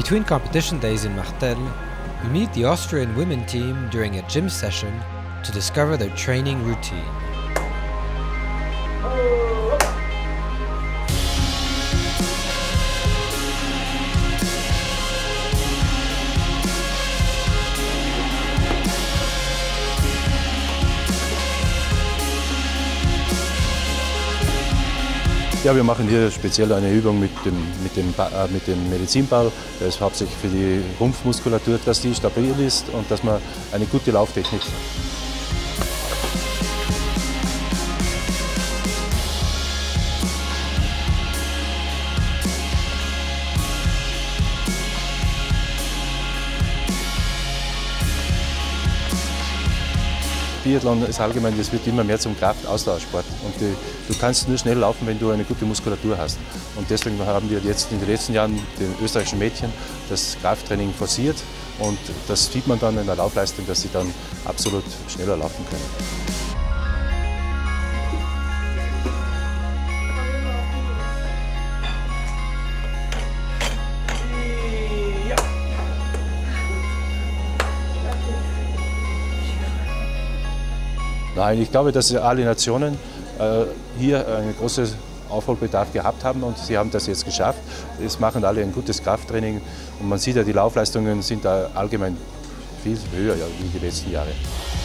Between competition days in Martel, we meet the Austrian women team during a gym session to discover their training routine. Ja, wir machen hier speziell eine Übung mit dem Medizinball. Der ist hauptsächlich für die Rumpfmuskulatur, dass die stabil ist und dass man eine gute Lauftechnik hat. Biathlon ist allgemein, es wird immer mehr zum Kraftausdauersport und du kannst nur schnell laufen, wenn du eine gute Muskulatur hast. Und deswegen haben wir jetzt in den letzten Jahren den österreichischen Mädchen das Krafttraining forciert und das sieht man dann in der Laufleistung, dass sie dann absolut schneller laufen können. Nein, ich glaube, dass alle Nationen hier einen großen Aufholbedarf gehabt haben und sie haben das jetzt geschafft. Es machen alle ein gutes Krafttraining und man sieht ja, die Laufleistungen sind da allgemein viel höher wie die letzten Jahre.